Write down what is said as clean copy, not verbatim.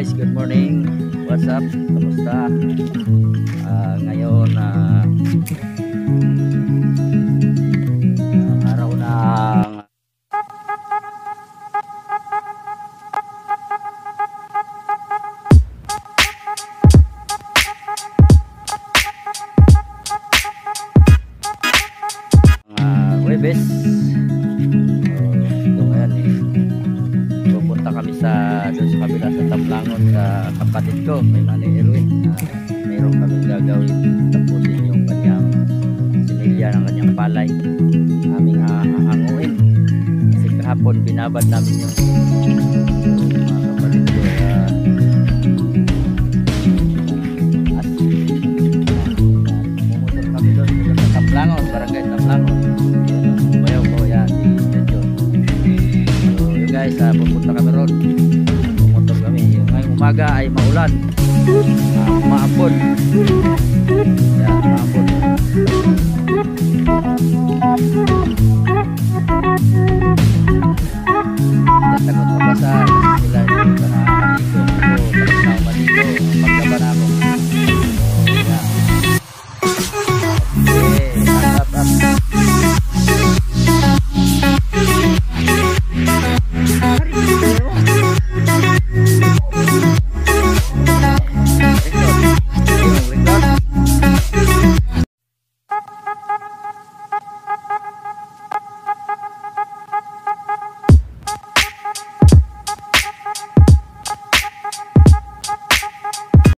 guys, good morning. What's up? Kamusta? Ngayon araw ng Webes. Ito ngayon pupunta kami doon sa kabila sa Tamlangon sa kapatid ko, may Manny Erwin. Mayroon kaming gagawin, tapusin yung kanyang sinilya ng kanyang palay, aming hahanguin kasi kahapon binabad namin yung mga kapatid ko. At pumunta kami doon sa Tamlangon, barangay Tamlangon. Bayaw ko yan, guys, pupunta kami ron. Pumunta kami. Ngayong umaga ay maulan, maambon. Yan, maambon.